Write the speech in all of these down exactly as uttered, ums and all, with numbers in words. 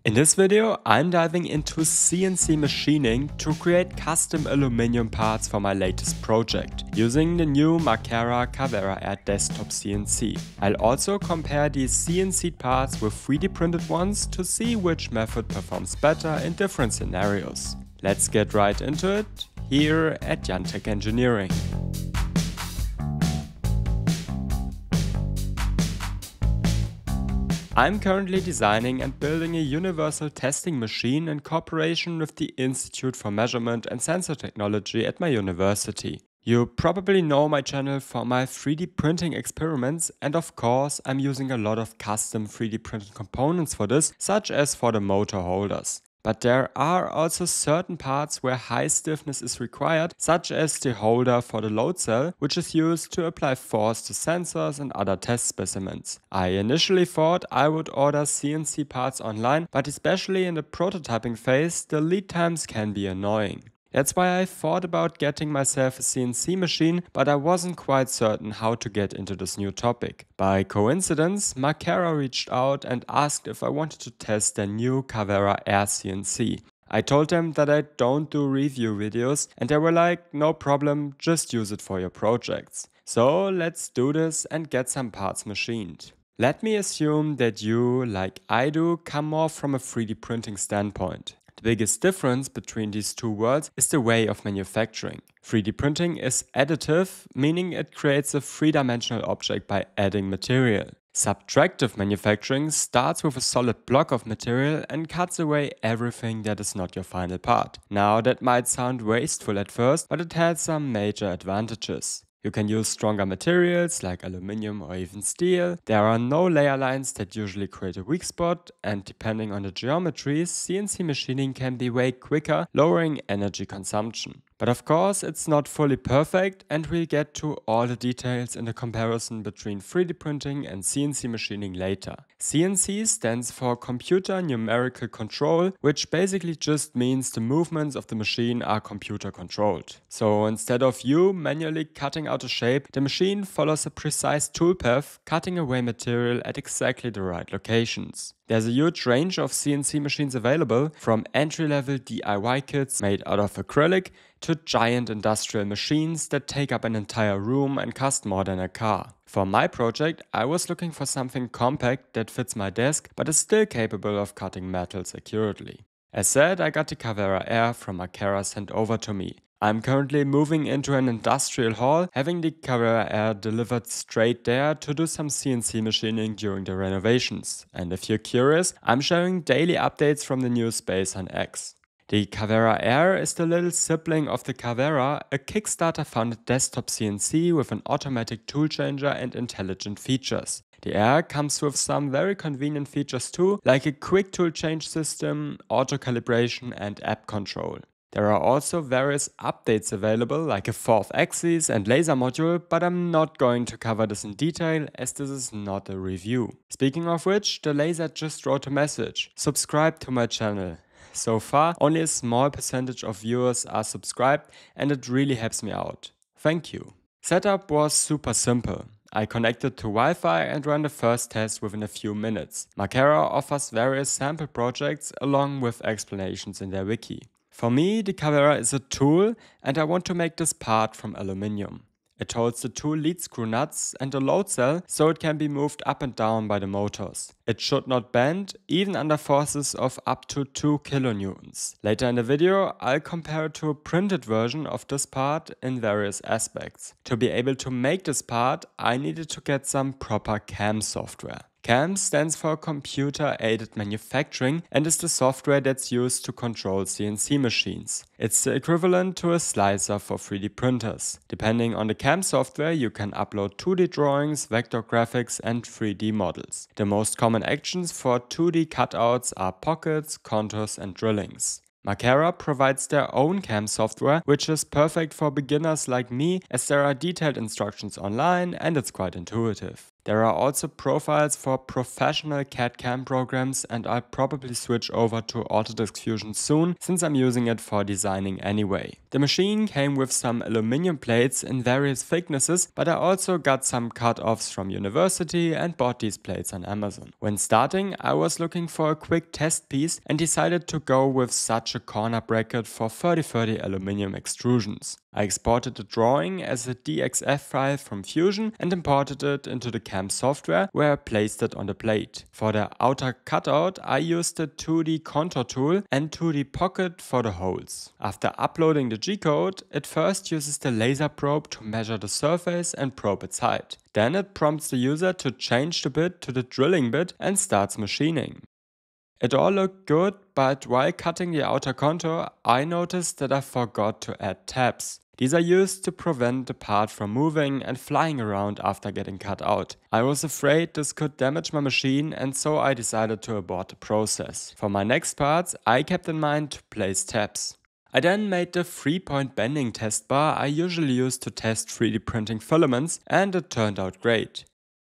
In this video, I'm diving into C N C machining to create custom aluminium parts for my latest project, using the new Makera Carvera Air desktop C N C. I'll also compare these C N C parts with three D printed ones to see which method performs better in different scenarios. Let's get right into it, here at JanTec Engineering. I'm currently designing and building a universal testing machine in cooperation with the Institute for Measurement and Sensor Technology at my university. You probably know my channel for my three D printing experiments, and of course I'm using a lot of custom three D printed components for this, such as for the motor holders. But there are also certain parts where high stiffness is required, such as the holder for the load cell, which is used to apply force to sensors and other test specimens. I initially thought I would order C N C parts online, but especially in the prototyping phase, the lead times can be annoying. That's why I thought about getting myself a C N C machine, but I wasn't quite certain how to get into this new topic. By coincidence, Makera reached out and asked if I wanted to test their new Carvera Air C N C. I told them that I don't do review videos, and they were like, no problem, just use it for your projects. So let's do this and get some parts machined. Let me assume that you, like I do, come more from a three D printing standpoint. The biggest difference between these two worlds is the way of manufacturing. three D printing is additive, meaning it creates a three-dimensional object by adding material. Subtractive manufacturing starts with a solid block of material and cuts away everything that is not your final part. Now, that might sound wasteful at first, but it has some major advantages. You can use stronger materials like aluminium or even steel. There are no layer lines that usually create a weak spot, and depending on the geometries, C N C machining can be way quicker, lowering energy consumption. But of course, it's not fully perfect, and we'll get to all the details in the comparison between three D printing and C N C machining later. C N C stands for Computer Numerical Control, which basically just means the movements of the machine are computer controlled. So instead of you manually cutting out a shape, the machine follows a precise toolpath, cutting away material at exactly the right locations. There's a huge range of C N C machines available, from entry-level D I Y kits made out of acrylic to giant industrial machines that take up an entire room and cost more than a car. For my project, I was looking for something compact that fits my desk but is still capable of cutting metals accurately. As said, I got the Carvera Air from Makera sent over to me. I'm currently moving into an industrial hall, having the Carvera Air delivered straight there to do some C N C machining during the renovations. And if you're curious, I'm sharing daily updates from the new space on X. The Carvera Air is the little sibling of the Carvera, a Kickstarter-funded desktop C N C with an automatic tool changer and intelligent features. The Air comes with some very convenient features too, like a quick tool change system, auto calibration and app control. There are also various updates available, like a fourth axis and laser module, but I'm not going to cover this in detail as this is not a review. Speaking of which, the laser just wrote a message: subscribe to my channel. So far, only a small percentage of viewers are subscribed, and it really helps me out. Thank you. Setup was super simple. I connected to Wi-Fi and ran the first test within a few minutes. Makera offers various sample projects along with explanations in their wiki. For me, the Carvera is a tool, and I want to make this part from aluminium. It holds the two lead screw nuts and a load cell, so it can be moved up and down by the motors. It should not bend, even under forces of up to two kilonewtons. Later in the video, I'll compare it to a printed version of this part in various aspects. To be able to make this part, I needed to get some proper C A M software. C A M stands for Computer Aided Manufacturing and is the software that's used to control C N C machines. It's the equivalent to a slicer for three D printers. Depending on the C A M software, you can upload two D drawings, vector graphics and three D models. The most common actions for two D cutouts are pockets, contours and drillings. Makera provides their own C A M software, which is perfect for beginners like me, as there are detailed instructions online and it's quite intuitive. There are also profiles for professional C A D C A M programs, and I'll probably switch over to Autodesk Fusion soon since I'm using it for designing anyway. The machine came with some aluminum plates in various thicknesses, but I also got some cut-offs from university and bought these plates on Amazon. When starting, I was looking for a quick test piece and decided to go with such a corner bracket for thirty thirty aluminum extrusions. I exported the drawing as a D X F file from Fusion and imported it into the C A M software, where I placed it on the plate. For the outer cutout, I used the two D contour tool and two D pocket for the holes. After uploading the G-code, it first uses the laser probe to measure the surface and probe its height. Then it prompts the user to change the bit to the drilling bit and starts machining. It all looked good, but while cutting the outer contour, I noticed that I forgot to add tabs. These are used to prevent the part from moving and flying around after getting cut out. I was afraid this could damage my machine, and so I decided to abort the process. For my next parts, I kept in mind to place tabs. I then made the three-point bending test bar I usually use to test three D printing filaments, and it turned out great.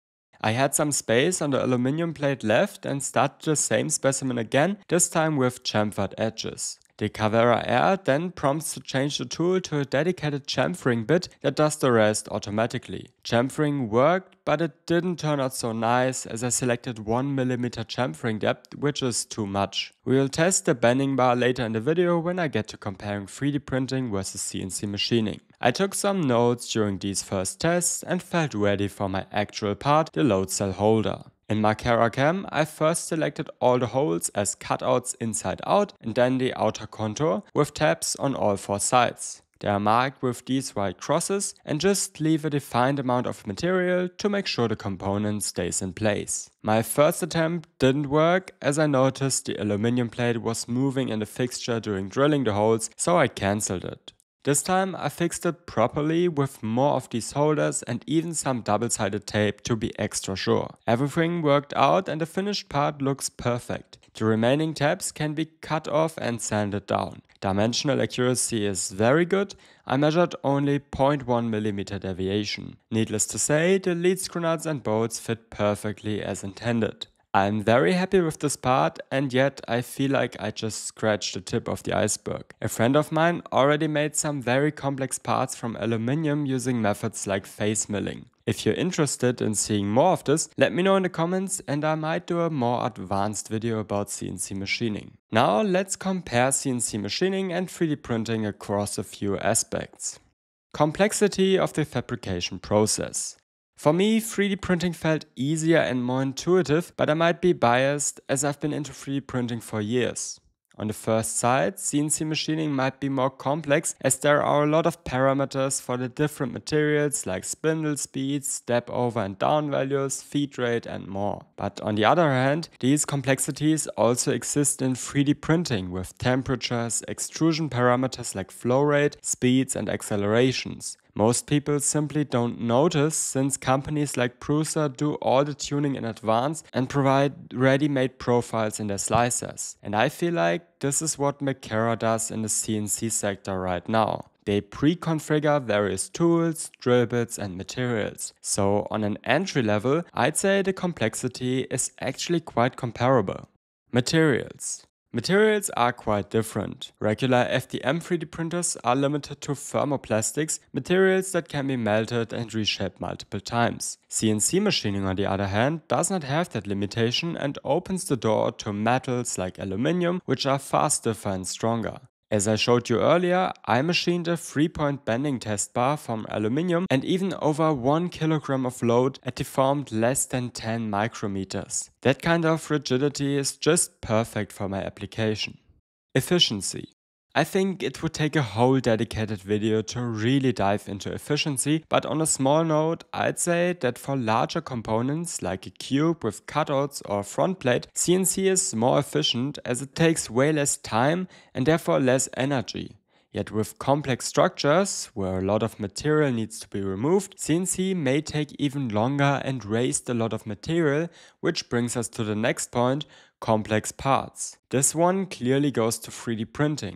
I had some space on the aluminum plate left and started the same specimen again, this time with chamfered edges. The Carvera Air then prompts to change the tool to a dedicated chamfering bit that does the rest automatically. Chamfering worked, but it didn't turn out so nice as I selected one millimeter chamfering depth, which is too much. We will test the bending bar later in the video when I get to comparing three D printing versus C N C machining. I took some notes during these first tests and felt ready for my actual part, the load cell holder. In Makera C A M, I first selected all the holes as cutouts inside out and then the outer contour with tabs on all four sides. They are marked with these white crosses and just leave a defined amount of material to make sure the component stays in place. My first attempt didn't work as I noticed the aluminum plate was moving in the fixture during drilling the holes, so I cancelled it. This time I fixed it properly with more of these holders and even some double-sided tape to be extra sure. Everything worked out and the finished part looks perfect. The remaining tabs can be cut off and sanded down. Dimensional accuracy is very good. I measured only zero point one millimeter deviation. Needless to say, the lead screw nuts and bolts fit perfectly as intended. I'm very happy with this part, and yet I feel like I just scratched the tip of the iceberg. A friend of mine already made some very complex parts from aluminium using methods like face milling. If you're interested in seeing more of this, let me know in the comments and I might do a more advanced video about C N C machining. Now let's compare C N C machining and three D printing across a few aspects. Complexity of the fabrication process. For me, three D printing felt easier and more intuitive, but I might be biased as I've been into three D printing for years. On the first side, C N C machining might be more complex as there are a lot of parameters for the different materials like spindle speeds, step over and down values, feed rate and more. But on the other hand, these complexities also exist in three D printing with temperatures, extrusion parameters like flow rate, speeds and accelerations. Most people simply don't notice since companies like Prusa do all the tuning in advance and provide ready-made profiles in their slicers. And I feel like this is what Makera does in the C N C sector right now. They pre-configure various tools, drill bits and materials. So on an entry level, I'd say the complexity is actually quite comparable. Materials. Materials are quite different. Regular F D M three D printers are limited to thermoplastics, materials that can be melted and reshaped multiple times. C N C machining, on the other hand, does not have that limitation and opens the door to metals like aluminium, which are far stiffer and stronger. As I showed you earlier, I machined a three-point bending test bar from aluminium and even over one kilogram of load at deformed less than ten micrometers. That kind of rigidity is just perfect for my application. Efficiency. I think it would take a whole dedicated video to really dive into efficiency, but on a small note, I'd say that for larger components like a cube with cutouts or front plate, C N C is more efficient as it takes way less time and therefore less energy. Yet with complex structures, where a lot of material needs to be removed, C N C may take even longer and waste a lot of material, which brings us to the next point, complex parts. This one clearly goes to three D printing.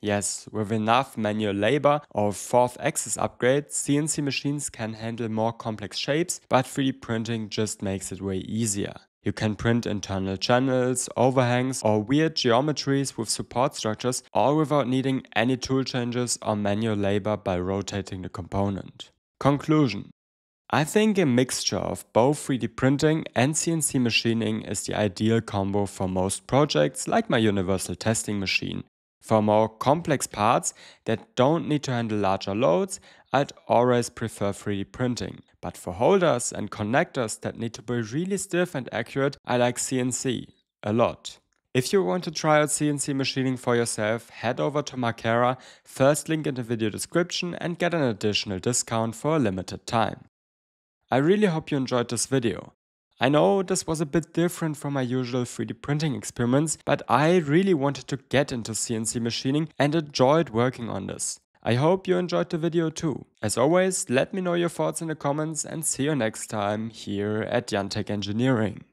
Yes, with enough manual labor or fourth axis upgrades, C N C machines can handle more complex shapes, but three D printing just makes it way easier. You can print internal channels, overhangs, or weird geometries with support structures, all without needing any tool changes or manual labor by rotating the component. Conclusion: I think a mixture of both three D printing and C N C machining is the ideal combo for most projects like my universal testing machine. For more complex parts that don't need to handle larger loads, I'd always prefer three D printing. But for holders and connectors that need to be really stiff and accurate, I like C N C a lot. If you want to try out C N C machining for yourself, head over to Makera, first link in the video description, and get an additional discount for a limited time. I really hope you enjoyed this video. I know this was a bit different from my usual three D printing experiments, but I really wanted to get into C N C machining and enjoyed working on this. I hope you enjoyed the video too. As always, let me know your thoughts in the comments and see you next time here at JanTec Engineering.